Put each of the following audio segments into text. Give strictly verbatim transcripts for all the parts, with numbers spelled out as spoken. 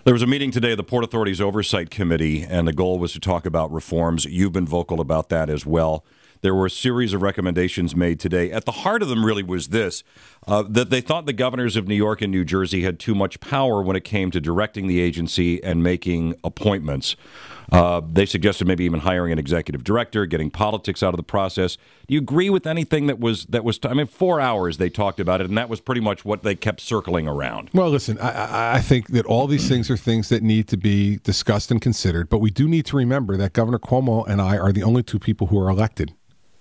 There was a meeting today of the Port Authority's Oversight Committee, and the goal was to talk about reforms. You've been vocal about that as well. There were a series of recommendations made today. At the heart of them really was this, uh, that they thought the governors of New York and New Jersey had too much power when it came to directing the agency and making appointments. Uh, they suggested maybe even hiring an executive director, getting politics out of the process. Do you agree with anything that was, that was? I mean, four hours they talked about it, and that was pretty much what they kept circling around. Well, listen, I, I think that all these things are things that need to be discussed and considered, but we do need to remember that Governor Cuomo and I are the only two people who are elected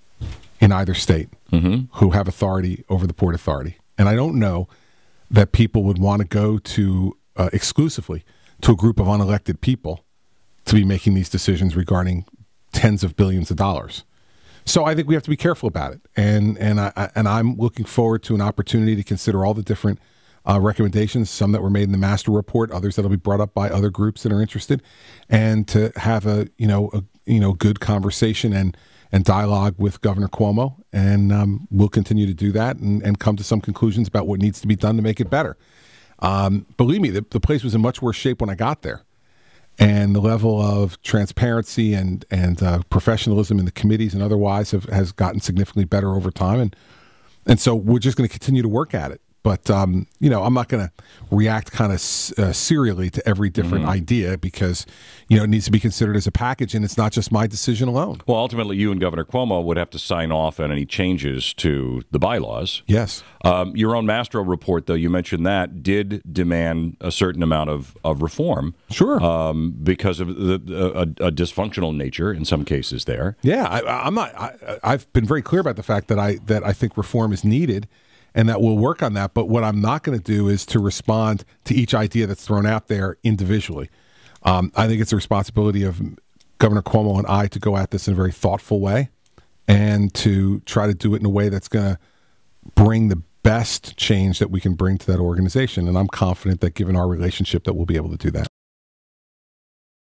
in either state mm-hmm. who have authority over the Port Authority. And I don't know that people would want to go to uh, exclusively to a group of unelected people to be making these decisions regarding tens of billions of dollars. So I think we have to be careful about it. And and I and I'm looking forward to an opportunity to consider all the different uh, recommendations, some that were made in the master report, others that'll be brought up by other groups that are interested, and to have a you know a you know good conversation and and dialogue with Governor Cuomo, and um, we'll continue to do that and, and come to some conclusions about what needs to be done to make it better. Um, believe me, the, the place was in much worse shape when I got there. And the level of transparency and and uh, professionalism in the committees and otherwise have, has gotten significantly better over time, and and so we're just going to continue to work at it. But um, you know, I'm not going to react kind of uh, serially to every different mm-hmm. idea, because you know it needs to be considered as a package, and it's not just my decision alone. Well, ultimately, you and Governor Cuomo would have to sign off on any changes to the bylaws. Yes. Um, your own Mastro report, though, you mentioned that did demand a certain amount of, of reform. Sure. Um, because of the, a, a dysfunctional nature in some cases there. Yeah, I, I'm not. I, I've been very clear about the fact that I that I think reform is needed, and that we'll work on that. But what I'm not going to do is to respond to each idea that's thrown out there individually. Um, I think it's the responsibility of Governor Cuomo and I to go at this in a very thoughtful way and to try to do it in a way that's going to bring the best change that we can bring to that organization. And I'm confident that given our relationship that we'll be able to do that.